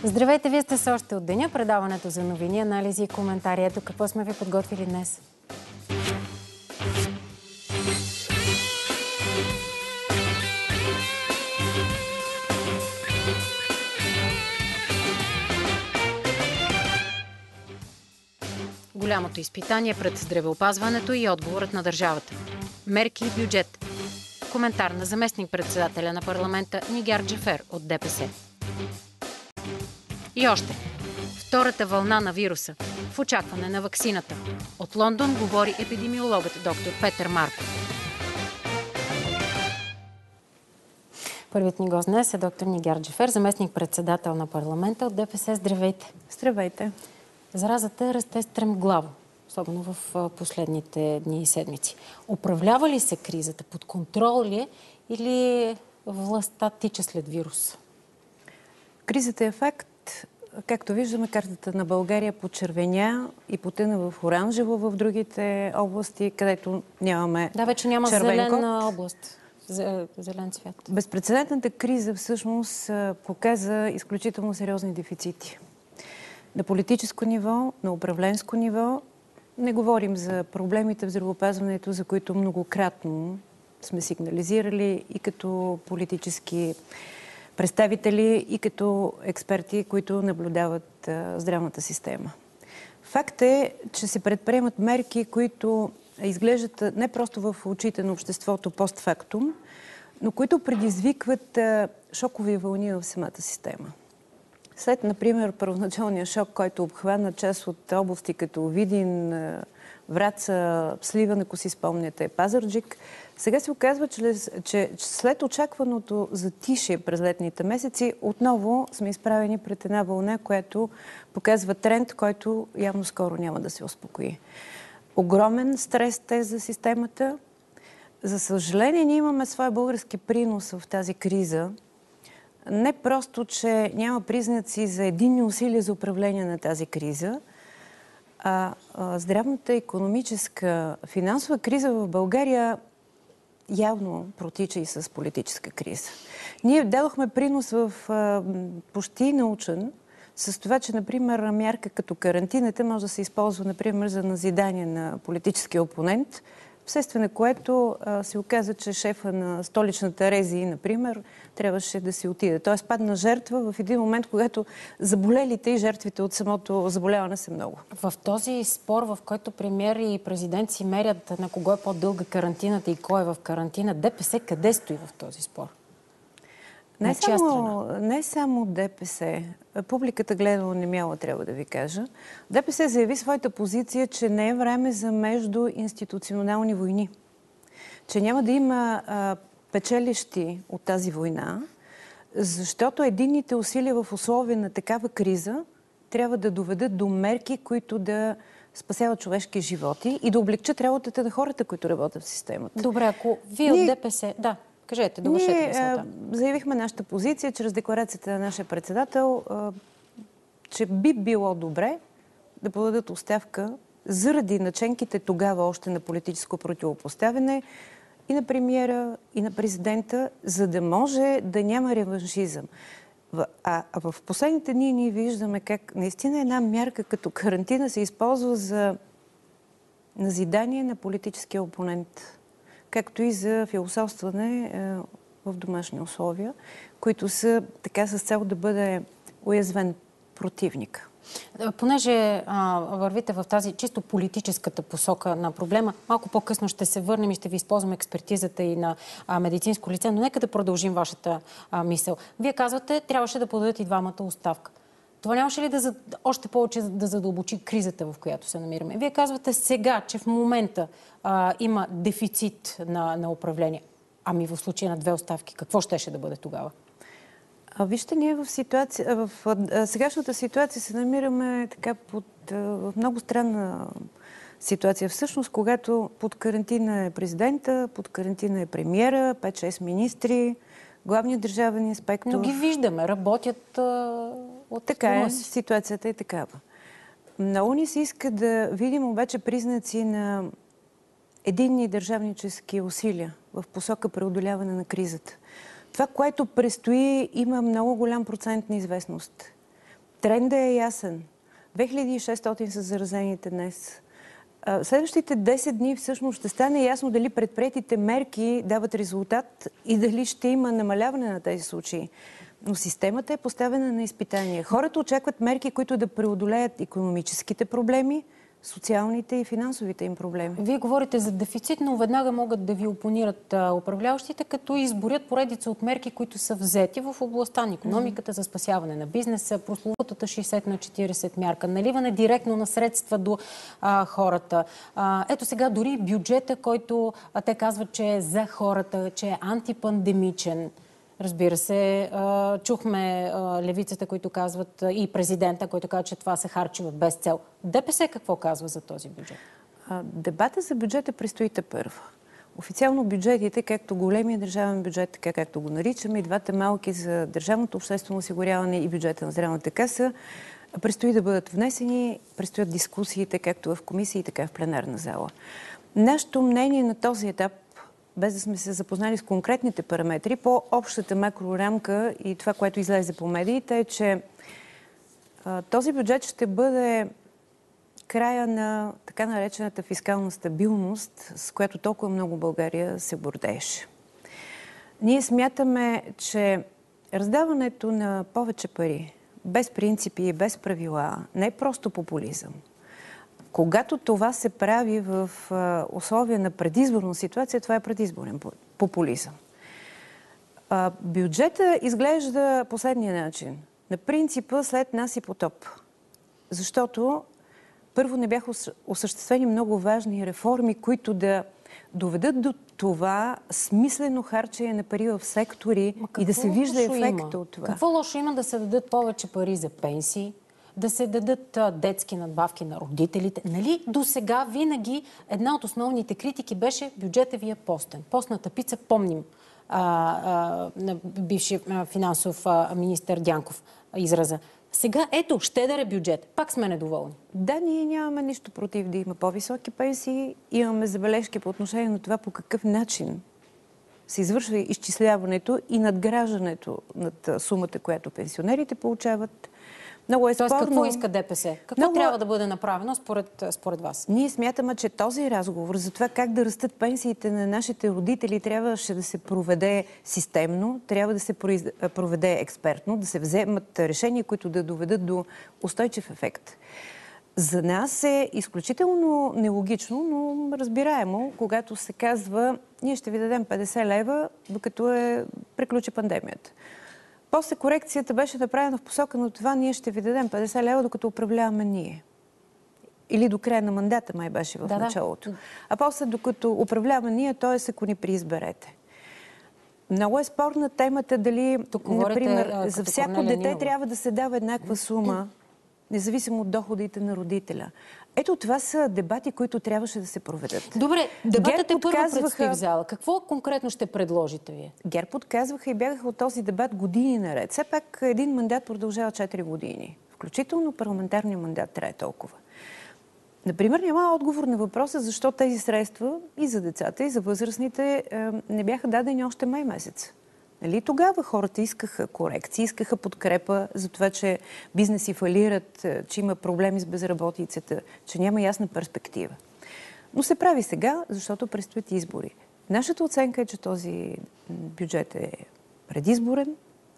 Здравейте, вие сте с още от деня, предаването за новини, анализи и коментари. Ето какво сме ви подготвили днес. Голямото изпитание пред здравеопазването и отговорът на държавата. Мерки и бюджет. Коментар на заместник-председателя на парламента Нигяр Джафер от ДПС. И още. Втората вълна на вируса. В очакване на ваксината. От Лондон говори епидемиологът доктор Петър Марков. Първият ни гост днес е доктор Нигяр Джафер, заместник-председател на парламента от ДПС. Здравейте! Здравейте! Заразата расте стремглаво, особено в последните дни и седмици. Управлява ли се кризата? Под контрол ли е или властта тича след вирус? Кризата е факт. Както виждаме, картата на България почервеня и потъна в оранжево в другите области, където нямаме Да, вече няма зелена област. Зелен цвят. Безпрецедентната криза всъщност показа изключително сериозни дефицити. На политическо ниво, на управленско ниво. Не говорим за проблемите в здравеопазването, за които многократно сме сигнализирали и като политически представители, и като експерти, които наблюдават здравната система. Факт е, че се предприемат мерки, които изглеждат не просто в очите на обществото постфактум, но които предизвикват шокови вълни в самата система. След, например, първоначалния шок, който обхвана част от области като Видин, Враца, Сливен, ако си спомняте, Пазарджик, сега се оказва, че след очакваното затишие през летните месеци, отново сме изправени пред една вълна, която показва тренд, който явно скоро няма да се успокои. Огромен стрес тест за системата. За съжаление, ние имаме своя български принос в тази криза. Не просто, че няма признаци за единни усилия за управление на тази криза, а здравната, икономическа, финансова криза в България явно протича и с политическа криза. Ние дадохме принос в почти научен с това, че, например, мярка като карантината може да се използва, например, за назидание на политическия опонент, вследствие на което се оказа, че шефа на столичната РЗИ, например, трябваше да си отиде. Тоест падна жертва в един момент, когато заболелите и жертвите от самото заболяване са много. В този спор, в който премиер и президент си мерят на кого е по-дълга карантината и кой е в карантина, ДПС къде стои в този спор? Не само ДПС. Публиката гледала немяла, трябва да ви кажа. ДПС заяви своята позиция, че не е време за междуинституционални войни. Че няма да има печелищи от тази война, защото единните усилия в условия на такава криза трябва да доведат до мерки, които да спасяват човешки животи и да облегчат работата на хората, които работят в системата. Добре, ако вие от ДПС... Да. Кажете, довършете мисълта. Заявихме нашата позиция чрез декларацията на нашия председател, че би било добре да подадат оставка заради наченките тогава още на политическо противопоставяне и на премиера, и на президента, за да може да няма реваншизъм. А в последните дни ние виждаме как наистина една мярка като карантина се използва за назидание на политическия опонент, както и за философстване в домашни условия, които са така с цел да бъде уязвен противник. Понеже вървите в тази чисто политическата посока на проблема, малко по-късно ще се върнем и ще ви използваме експертизата и на медицинско лице, но нека да продължим вашата мисъл. Вие казвате, трябваше да подадат и двамата оставка. Това нямаше ли още повече да задълбочи кризата, в която се намираме? Вие казвате сега, че в момента има дефицит на управление. Ами в случая на две оставки, какво щеше да бъде тогава? Вижте, ние в сегашната ситуация се намираме така в много странна ситуация. Всъщност, когато под карантина е президента, под карантина е премиера, 5-6 министри, главният държавен инспектор. Но ги виждаме, работят от така е, ситуацията е такава. Много ни се иска да видим обаче признаци на единни държавнически усилия в посока преодоляване на кризата. Това, което предстои, има много голям процент неизвестност. Трендът е ясен. 2600 са заразените днес. Следващите 10 дни всъщност ще стане ясно дали предприетите мерки дават резултат и дали ще има намаляване на тези случаи. Но системата е поставена на изпитание. Хората очакват мерки, които да преодолеят икономическите проблеми, социалните и финансовите им проблеми. Вие говорите за дефицит, но веднага могат да ви опонират управляващите, като изборят поредица от мерки, които са взети в областта на икономиката за спасяване на бизнеса, прословутата 60/40 мярка, наливане директно на средства до хората. Ето сега дори бюджета, който те казват, че е за хората, че е антипандемичен. Разбира се, чухме левицата, които казват, и президента, който казва, че това се харчи без цел. ДПС какво казва за този бюджет? Дебата за бюджета предстои тепърва. Официално бюджетите, както големия държавен бюджет, така както го наричаме, и двата малки за държавното обществено осигуряване и бюджета на здравната каса, предстои да бъдат внесени, предстоят дискусиите, както в комисии, така и в пленарна зала. Нашето мнение на този етап, без да сме се запознали с конкретните параметри, по общата макрорамка и това, което излезе по медиите, е, че този бюджет ще бъде края на така наречената фискална стабилност, с която толкова много България се гордееше. Ние смятаме, че раздаването на повече пари, без принципи и без правила, не е просто популизъм. Когато това се прави в условия на предизборна ситуация, това е предизборен популизъм. Бюджета изглежда последния начин. На принципа след нас и потоп. Защото първо не бяха осъществени много важни реформи, които да доведат до това смислено харчене на пари в сектори и да се вижда ефекта от това. Какво лошо има да се дадат повече пари за пенсии, да се дадат детски надбавки на родителите? Нали до сега винаги една от основните критики беше бюджетът ви е постен. Постната пица, помним на бившия финансов министър Дянков израза. Сега ето, щедър е бюджет. Пак сме недоволни. Да, ние нямаме нищо против да има по-високи пенсии. Имаме забележки по отношение на това по какъв начин се извършва изчисляването и надграждането над сумата, която пенсионерите получават. Много е спорно. Тоест, какво иска ДПС? Какво трябва да бъде направено според вас? Ние смятаме, че този разговор за това как да растат пенсиите на нашите родители трябваше да се проведе системно, трябва да се проведе експертно, да се вземат решения, които да доведат до устойчив ефект. За нас е изключително нелогично, но разбираемо, когато се казва, ние ще ви дадем 50 лева, докато приключи пандемията. После корекцията беше направена в посока на това, ние ще ви дадем 50 лева, докато управляваме ние. Или до края на мандата май беше в началото. А после, докато управляваме ние, т.е. ако ни приизберете. Много е спорна темата дали, например, за всяко дете трябва да се дава еднаква сума, независимо от доходите на родителя. Ето това са дебати, които трябваше да се проведат. Добре, дебатът е първо предстои в зала. Какво конкретно ще предложите вие? ГЕРБ отказваха и бягаха от този дебат години наред. Все пак един мандат продължава 4 години. Включително парламентарният мандат трае толкова. Например, няма отговор на въпроса защо тези средства и за децата, и за възрастните не бяха дадени още май месец. Нали? Тогава хората искаха корекции, искаха подкрепа за това, че бизнеси фалират, че има проблеми с безработицата, че няма ясна перспектива. Но се прави сега, защото предстоят избори. Нашата оценка е, че този бюджет е предизборен,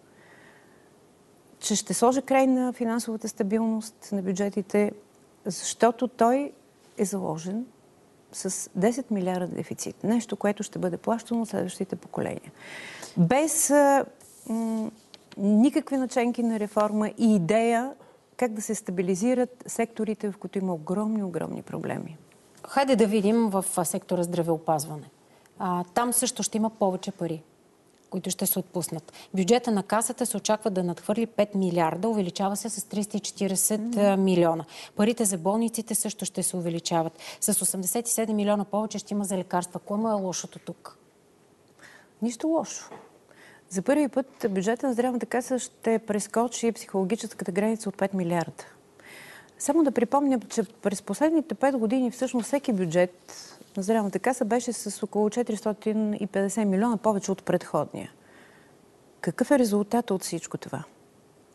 че ще сложи край на финансовата стабилност на бюджетите, защото той е заложен с 10 милиарда дефицит. Нещо, което ще бъде плащано от следващите поколения. Без никакви наченки на реформа и идея как да се стабилизират секторите, в които има огромни проблеми. Хайде да видим в сектора здравеопазване. Там също ще има повече пари, които ще се отпуснат. Бюджета на касата се очаква да надхвърли 5 милиарда, увеличава се с 340 милиона. Парите за болниците също ще се увеличават. С 87 милиона повече ще има за лекарства. Кое му е лошото тук? Нищо лошо. За първи път бюджета на здравната каса ще прескочи психологическата граница от 5 милиарда. Само да припомня, че през последните 5 години всъщност всеки бюджет на здравната каса беше с около 450 милиона повече от предходния. Какъв е резултатът от всичко това?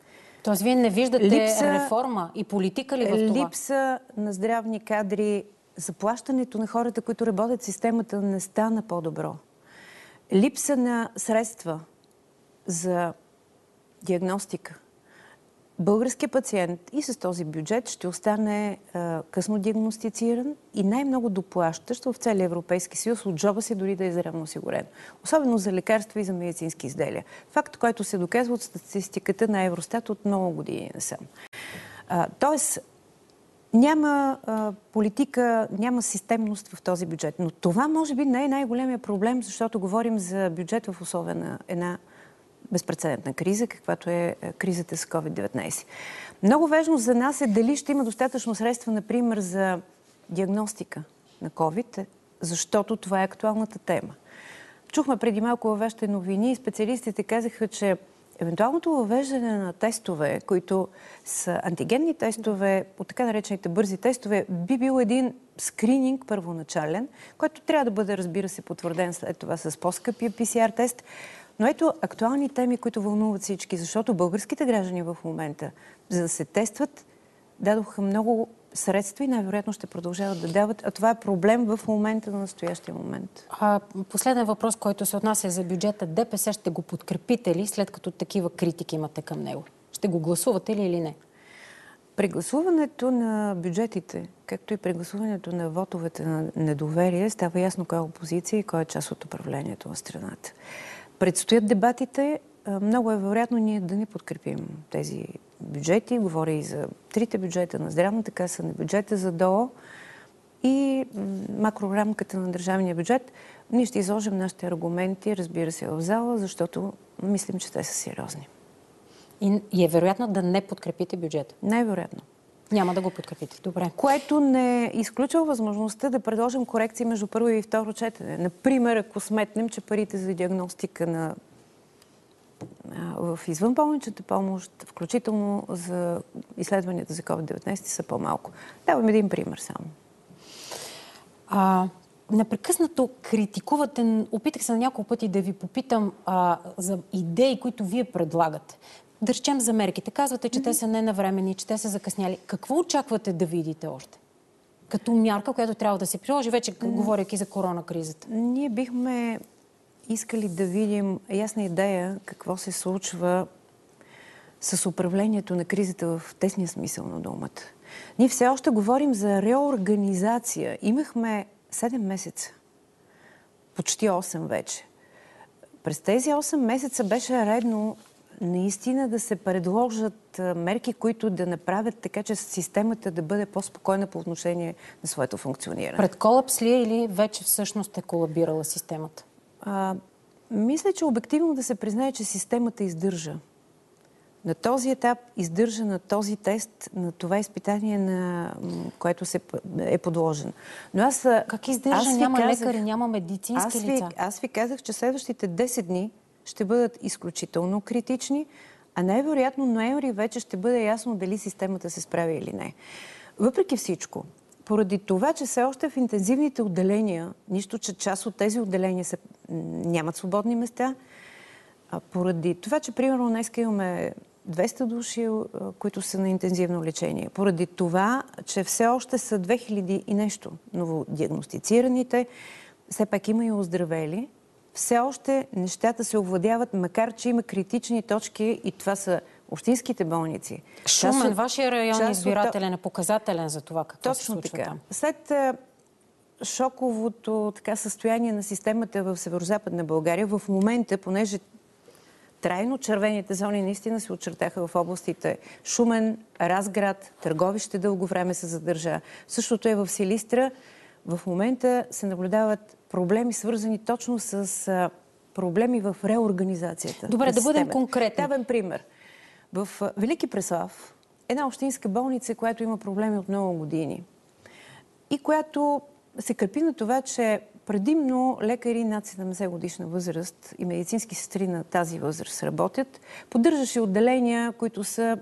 Тоест, вие не виждате реформа и политика ли в това? Липса на здравни кадри, заплащането на хората, които работят в системата, не стана по-добро. Липса на средства за диагностика. Българският пациент и с този бюджет ще остане късно диагностициран и най-много доплащащ в целия Европейски съюз от джоба си, дори да е здравно осигурен. Особено за лекарства и за медицински изделия. Факт, който се доказва от статистиката на Евростат от много години насам. Тоест, няма политика, няма системност в този бюджет. Но това може би не е най-големия проблем, защото говорим за бюджет в условия на една безпрецедентна криза, каквато е кризата с COVID-19. Много важно за нас е дали ще има достатъчно средства, например, за диагностика на COVID, защото това е актуалната тема. Чухме преди малко във вашите новини и специалистите казаха, че евентуалното въвеждане на тестове, които са антигенни тестове, по така наречените бързи тестове, би бил един скрининг първоначален, който трябва да бъде, разбира се, потвърден след това с по-скъпия PCR тест. Но ето актуални теми, които вълнуват всички, защото българските граждани в момента, за да се тестват, дадоха много средства и най-вероятно ще продължават да дават. А това е проблем в момента, на настоящия момент. Последен въпрос, който се отнася за бюджета. ДПС ще го подкрепите ли, след като такива критики имате към него? Ще го гласувате ли или не? Прегласуването на бюджетите, както и прегласуването на вотовете на недоверие, става ясно кой е опозиция и кой е част от управлението в страната. Предстоят дебатите. Много е вероятно ние да не подкрепим тези бюджети. Говоря и за трите бюджета на Здравната каса, на бюджета за ДОО и макрорамката на държавния бюджет. Ние ще изложим нашите аргументи, разбира се, в зала, защото мислим, че те са сериозни. И е вероятно да не подкрепите бюджета? Най-вероятно. Няма да го подкрепите. Добре. Което не изключва възможността да предложим корекции между първо и второ четене. Например, ако сметнем, че парите за диагностика в извънболничната помощ, включително за изследванията за COVID-19, са по-малко. Давам един пример само. Непрекъснато критикувате, опитах се на няколко пъти да ви попитам за идеи, които вие предлагате. Да речем за мерките. Казвате, че те са ненавременни, че те са закъсняли. Какво очаквате да видите още? Като мярка, която трябва да се приложи, вече говорейки за коронакризата. Ние бихме искали да видим ясна идея какво се случва с управлението на кризата в тесния смисъл на думата. Ние все още говорим за реорганизация. Имахме 7 месеца. Почти 8 вече. През тези 8 месеца беше редно наистина да се предложат мерки, които да направят така, че системата да бъде по-спокойна по отношение на своето функциониране. Пред колапс ли е или вече всъщност е колабирала системата? Мисля, че обективно да се признае, че системата издържа. На този етап издържа на този тест, на това изпитание, на което се е подложен. Но как издържа? Няма лекари, няма медицински лица. Аз ви казах, че следващите 10 дни ще бъдат изключително критични, а най-вероятно ноември вече ще бъде ясно дали системата се справи или не. Въпреки всичко, поради това, че все още в интензивните отделения, нищо, че част от тези отделения нямат свободни места, поради това, че примерно днес имаме 200 души, които са на интензивно лечение, поради това, че все още са 2000 и нещо новодиагностицираните, все пак има и оздравели, все още нещата се овладяват, макар че има критични точки и това са общинските болници. Шумен, вашия район избирателен е показателен за това какво се случва там. След шоковото състояние на системата в Северозападна България, в момента, понеже трайно червените зони наистина се очертаха в областите Шумен, Разград, Търговище дълго време се задържа. Същото е в Силистра. В момента се наблюдават проблеми, свързани точно с проблеми в реорганизацията. Добре, да бъдем конкретни. Давам пример. В Велики Преслав, една общинска болница, която има проблеми от много години и която се крепи на това, че предимно лекари над 70 годишна възраст и медицински сестри на тази възраст работят. Поддържаше отделения, които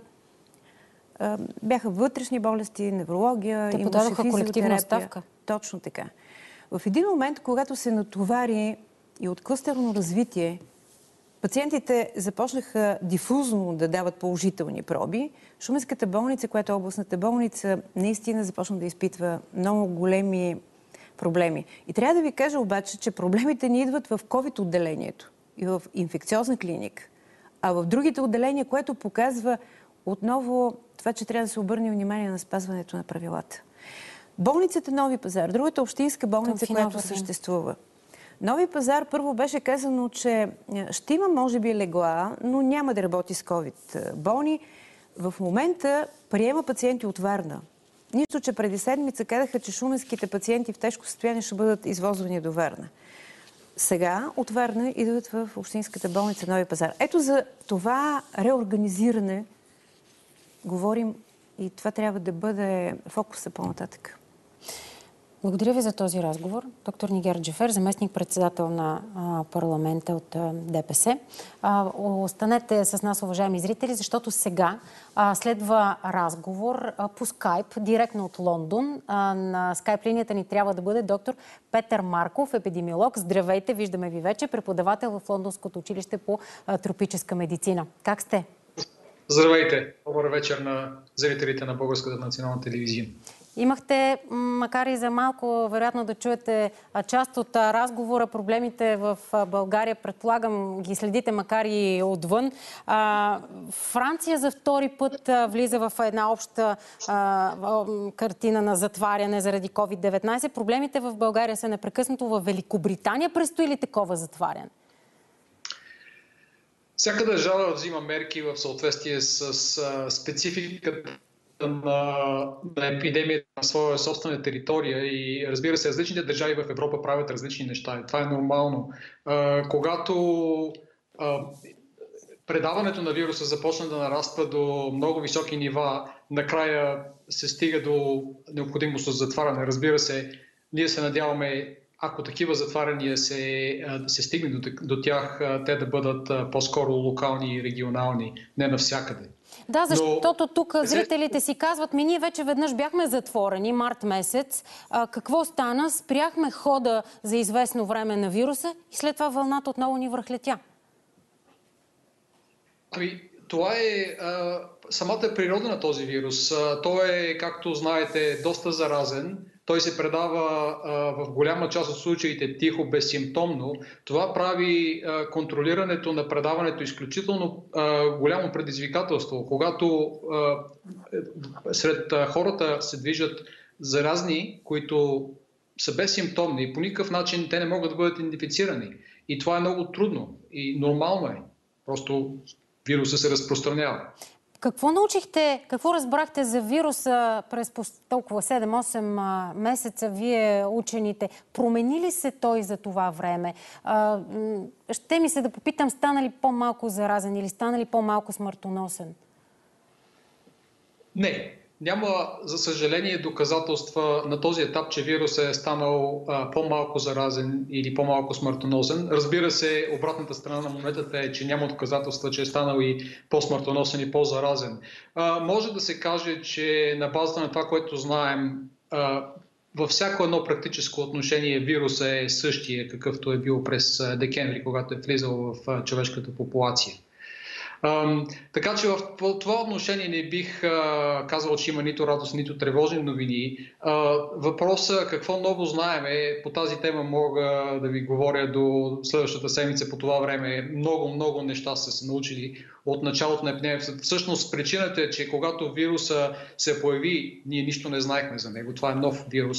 бяха вътрешни болести, неврология, те подадоха колективна ставка. Точно така. В един момент, когато се натовари и от клъстерно развитие пациентите започнаха дифузно да дават положителни проби. Шуменската болница, която е областната болница, наистина започна да изпитва много големи проблеми. И трябва да ви кажа обаче, че проблемите ни идват в COVID отделението и в инфекциозна клиника, а в другите отделения, което показва отново това, че трябва да се обърне внимание на спазването на правилата. Болницата Нови пазар, другата общинска болница, която съществува. Нови пазар, първо беше казано, че ще има, може би, легла, но няма да работи с COVID болни. В момента приема пациенти от Варна. Нищо, че преди седмица казаха, че шуменските пациенти в тежко състояние ще бъдат извозвани до Варна. Сега от Варна идват в общинската болница Нови пазар. Ето за това реорганизиране говорим и това трябва да бъде фокуса по-нататък. Благодаря ви за този разговор. Доктор Нигяр Джафер, заместник-председател на парламента от ДПС. Останете с нас, уважаеми зрители, защото сега следва разговор по скайп, директно от Лондон. На скайп линията ни трябва да бъде доктор Петър Марков, епидемиолог. Здравейте, виждаме ви вече, преподавател в Лондонското училище по тропическа медицина. Как сте? Здравейте! Добър вечер на зрителите на Българската национална телевизия. Имахте, макар и за малко, вероятно да чуете част от разговора, проблемите в България, предполагам, ги следите, макар и отвън. Франция за втори път влиза в една обща картина на затваряне заради COVID-19. Проблемите в България са непрекъснато. В Великобритания предстои ли такова затваряне? Всяка държава взима мерки в съответствие с спецификата на епидемията на своя собствена територия и, разбира се, различните държави в Европа правят различни неща. Това е нормално. Когато предаването на вируса започна да нараства до много високи нива, накрая се стига до необходимост от затваряне. Разбира се, ние се надяваме, ако такива затваряния се стигне до тях, те да бъдат по-скоро локални и регионални, не навсякъде. Да, защото тук зрителите си казват, ние вече веднъж бяхме затворени, март месец. Какво стана? Спряхме хода за известно време на вируса и след това вълната отново ни връхлетя. Това е самата природа на този вирус. Той е, както знаете, доста заразен. Той се предава в голяма част от случаите тихо, безсимптомно. Това прави контролирането на предаването изключително голямо предизвикателство. Когато сред хората се движат заразни, които са безсимптомни, по никакъв начин те не могат да бъдат идентифицирани. И това е много трудно и нормално е. Просто вируса се разпространява. Какво научихте, какво разбрахте за вируса през толкова 7-8 месеца, вие учените? Промени ли се той за това време? Ще ми се да попитам, стана ли по-малко заразен или стана ли по-малко смъртоносен? Не. Няма, за съжаление, доказателства на този етап, че вирусът е станал по-малко заразен или по-малко смъртоносен. Разбира се, обратната страна на монетата е, че няма доказателства, че е станал и по-смъртоносен и по-заразен. Може да се каже, че на базата на това, което знаем, във всяко едно практическо отношение вирусът е същия, какъвто е бил през декември, когато е влизал в човешката популация. Така че в това отношение не бих казал, че има нито радост, нито тревожни новини. Въпросът какво ново знаем по тази тема мога да ви говоря до следващата седмица по това време. Много неща са се научили от началото на епидемията. Всъщност причината е, че когато вируса се появи, ние нищо не знаехме за него. Това е нов вирус.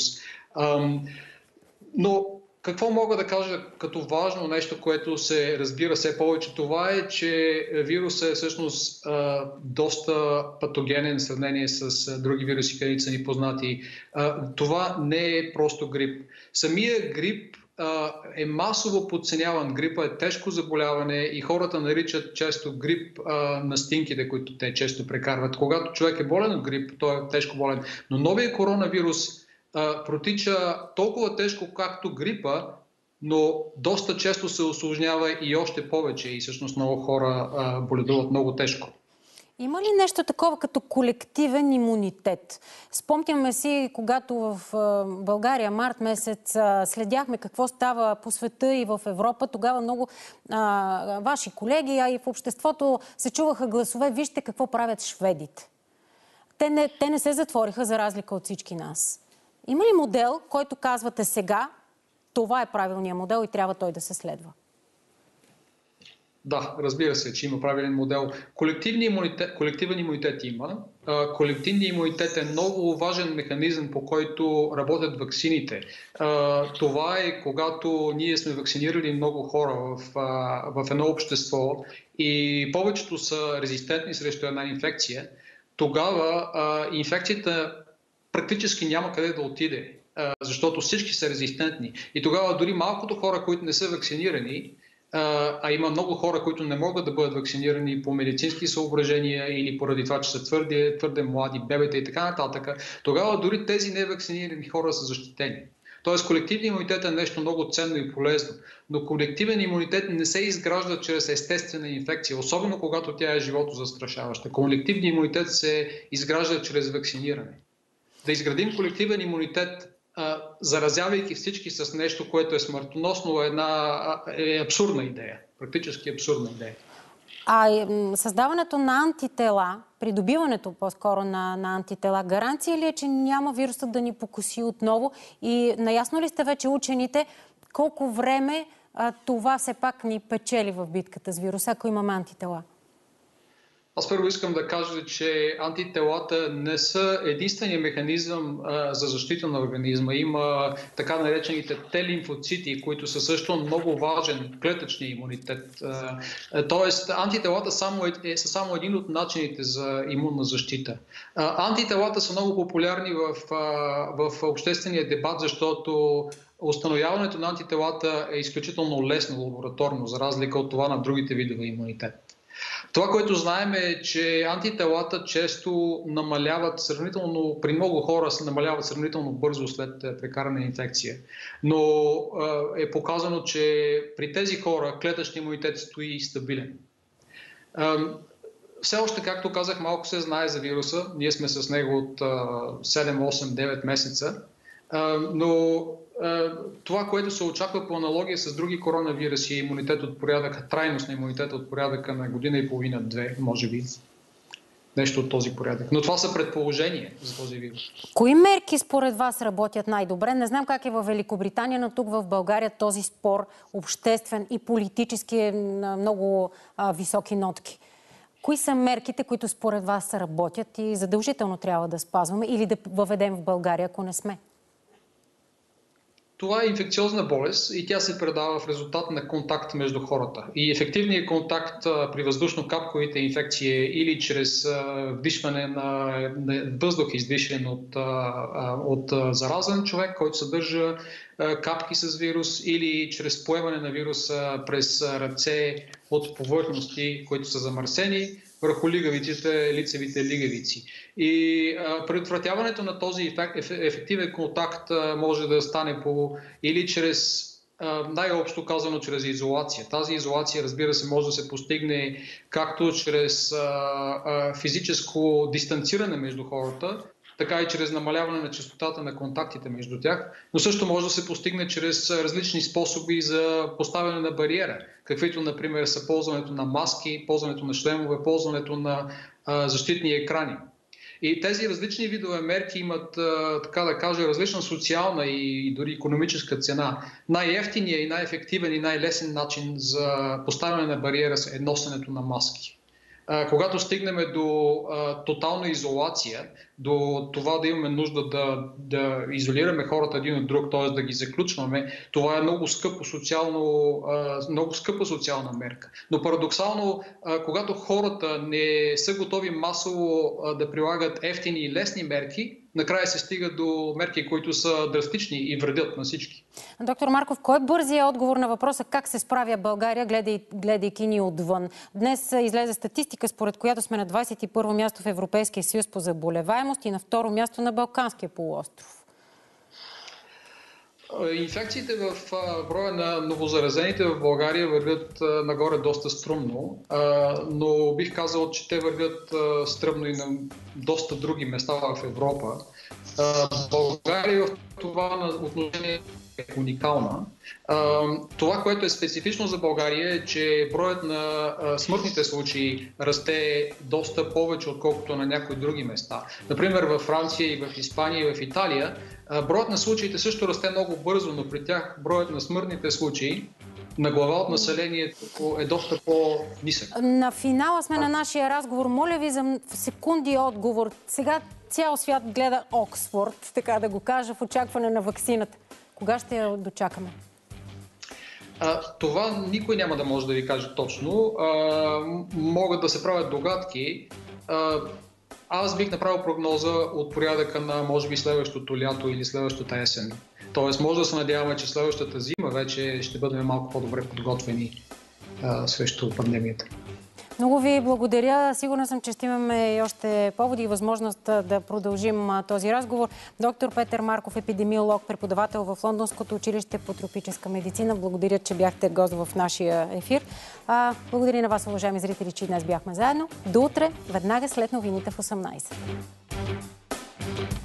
Но какво мога да кажа като важно нещо, което се разбира все повече? Това е, че вирусът е всъщност доста патогенен в сравнение с други вируси, където са ни познати. Това не е просто грип. Самия грип е масово подценяван. Грипа е тежко заболяване и хората наричат често грип настинките, които те често прекарват. Когато човек е болен от грип, той е тежко болен. Но новия коронавирус протича толкова тежко, както грипа, но доста често се усложнява и още повече. И всъщност много хора боледуват много тежко. Има ли нещо такова като колективен имунитет? Спомняме си, когато в България март месец следяхме какво става по света и в Европа, тогава много ваши колеги, а и в обществото се чуваха гласове: вижте какво правят шведите. Те не се затвориха за разлика от всички нас. Има ли модел, който казвате сега, това е правилният модел и трябва той да се следва? Да, разбира се, че има правилен модел. Колективен имунитет има. Колективният имунитет е много важен механизъм, по който работят ваксините. Това е когато ние сме вакцинирали много хора в едно общество и повечето са резистентни срещу една инфекция. Тогава инфекцията практически няма къде да отиде, защото всички са резистентни. И тогава дори малкото хора, които не са вакцинирани, а има много хора, които не могат да бъдат вакцинирани по медицински съображения или поради това, че са твърде млади, бебета и така нататък, тогава дори тези невакцинирани хора са защитени. Тоест колективният имунитет е нещо много ценно и полезно, но колективен имунитет не се изгражда чрез естествена инфекция, особено когато тя е животозастрашаваща. Колективният имунитет се изгражда чрез вакциниране. Да изградим колективен имунитет, заразявайки всички с нещо, което е смъртоносно, е абсурдна идея. Практически абсурдна идея. Създаването на антитела, придобиването по-скоро на антитела, гаранция ли е, че няма вирусът да ни покуси отново? И наясно ли сте вече учените колко време това все пак ни печели в битката с вируса, ако имаме антитела? Аз първо искам да кажа, че антителата не са единствения механизъм за защита на организма. Има така наречените Т-лимфоцити, които са също много важен клетъчния имунитет. Тоест, антителата са само един от начините за имунна защита. Антителата са много популярни в обществения дебат, защото установяването на антителата е изключително лесно лабораторно, за разлика от това на другите видове имунитет. Това, което знаем е, че антителата често намаляват при много хора се намаляват сравнително бързо след прекарана инфекция. Но е показано, че при тези хора клетъчният имунитет стои стабилен. Все още, както казах, малко се знае за вируса. Ние сме с него от 7, 8, 9 месеца. Но това, което се очаква по аналогия с други коронавируси, имунитет от порядъка, трайност на имунитета от порядъка на година и половина, 2, може би. Нещо от този порядък. Но това са предположения за този вирус. Кои мерки според вас работят най-добре? Не знам как е в Великобритания, но тук в България този спор обществен и политически е на много високи нотки. Кои са мерките, които според вас работят и задължително трябва да спазваме или да въведем в България, ако не сме? Това е инфекциозна болест и тя се предава в резултат на контакт между хората. И ефективният контакт при въздушно-капковите инфекции или чрез вдишване на въздух, издишен от заразен човек, който съдържа капки с вирус, или чрез поемане на вируса през ръце от повърхности, които са замърсени, върху лигавиците, лицевите лигавици. И предотвратяването на този ефективен контакт може да стане или чрез, най-общо казано, чрез изолация. Тази изолация, разбира се, може да се постигне както чрез физическо дистанциране между хората, така и чрез намаляване на честотата на контактите между тях, но също може да се постигне чрез различни способи за поставяне на бариера, каквито, например, са ползването на маски, ползването на шлемове, ползването на защитни екрани. И тези различни видове мерки имат, така да кажа, различна социална и дори икономическа цена. Най-евтиният и най-ефективен и най-лесен начин за поставяне на бариера е носенето на маски. Когато стигнем до тотална изолация, до това да имаме нужда да изолираме хората един от друг, т.е. да ги заключваме, това е много скъпа социална мерка. Но парадоксално, когато хората не са готови масово да прилагат евтини и лесни мерки, накрая се стига до мерки, които са драстични и вредят на всички. Доктор Марков, кой е бързият отговор на въпроса как се справя България, гледайки ни отвън? Днес излезе статистика, според която сме на 21-во място в Европейския съюз по заболеваемост и на второ място на Балканския полуостров. Инфекциите в броя на новозаразените в България вървят нагоре доста стръмно, но бих казал, че те вървят стръмно и на доста други места в Европа. България в това отношение е уникална. Това, което е специфично за България е, че броят на смъртните случаи расте доста повече, отколкото на някои други места. Например, във Франция и в Испания и в Италия броят на случаите също расте много бързо, но при тях броят на смъртните случаи на глава от населението е доста по-нисък. На финала сме на нашия разговор. Моля ви за секунди отговор. Сега цял свят гледа Оксфорд, така да го кажа, в очакване на ваксината. Кога ще я дочакаме? Това никой няма да може да ви каже точно. Могат да се правят догадки. Аз бих направил прогноза от порядъка на, може би, следващото лято или следващата есен. Тоест, може да се надяваме, че следващата зима вече ще бъдем малко по-добре подготвени срещу пандемията. Много ви благодаря. Сигурна съм, че ще имаме и още поводи и възможност да продължим този разговор. Доктор Петър Марков, епидемиолог, преподавател в Лондонското училище по тропическа медицина. Благодаря, че бяхте гост в нашия ефир. Благодаря на вас, уважаеми зрители, че днес бяхме заедно. До утре, веднага след новините в 18.